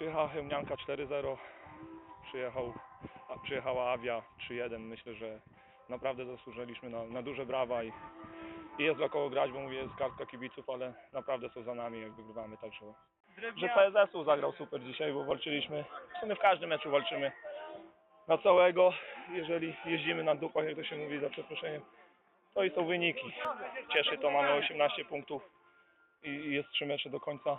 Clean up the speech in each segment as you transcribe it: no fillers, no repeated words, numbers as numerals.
Przyjechała Chełmianka 4-0, przyjechała Awia 3-1. Myślę, że naprawdę zasłużyliśmy na duże brawa i jest dla kogo grać, bo mówię, jest kartka kibiców, ale naprawdę są za nami, jak wygrywamy, także że PSS-u zagrał super dzisiaj, bo walczyliśmy, w sumie w każdym meczu walczymy na całego, jeżeli jeździmy na dupach, jak to się mówi, za przeproszeniem, to i są wyniki. Cieszy to, mamy 18 punktów i jest 3 mecze do końca.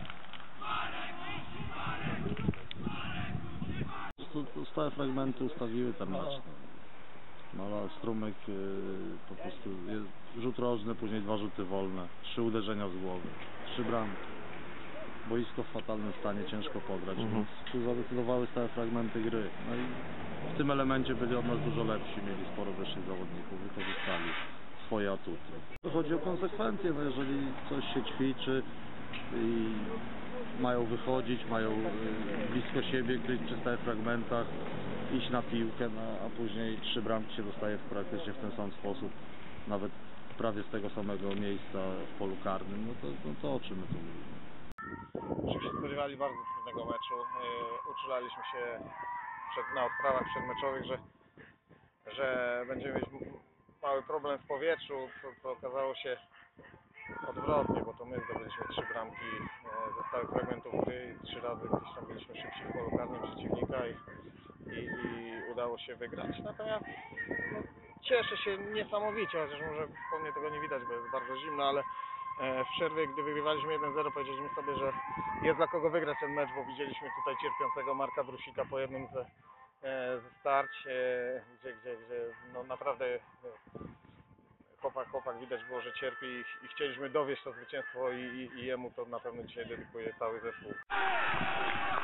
Stałe fragmenty ustawiły ten mecz. No ale Strumyk po prostu jest rzut rożny, później 2 rzuty wolne, 3 uderzenia z głowy, 3 bramki. Boisko w fatalnym stanie, ciężko pograć, więc tu zadecydowały stałe fragmenty gry. No i w tym elemencie byli od nas dużo lepsi, mieli sporo wyższych zawodników, wykorzystali swoje atuty. To chodzi o konsekwencje, no jeżeli coś się ćwiczy i mają wychodzić, mają blisko siebie kryć przy stałych fragmentach, iść na piłkę, no, a później 3 bramki się dostaje praktycznie w ten sam sposób, nawet prawie z tego samego miejsca w polu karnym, no to o czym my tu mówimy? Myśmy się spodziewali bardzo trudnego meczu. Uczulaliśmy się na odprawach przedmeczowych, że będziemy mieć mały problem w powietrzu. To okazało się odwrotnie, bo to my zdobyliśmy 3 bramki ze stałych fragmentów gry i 3 razy gdzieś tam byliśmy szybci w polu karnym przeciwnika i udało się wygrać. Natomiast no, cieszę się niesamowicie, chociaż może po mnie tego nie widać, bo jest bardzo zimno, ale w przerwie, gdy wygrywaliśmy 1-0, powiedzieliśmy sobie, że jest dla kogo wygrać ten mecz, bo widzieliśmy tutaj cierpiącego Marka Brusika po jednym ze starć, gdzie no naprawdę chłopak widać było, że cierpi i chcieliśmy dowieść to zwycięstwo i jemu to na pewno dzisiaj dedykuje cały zespół.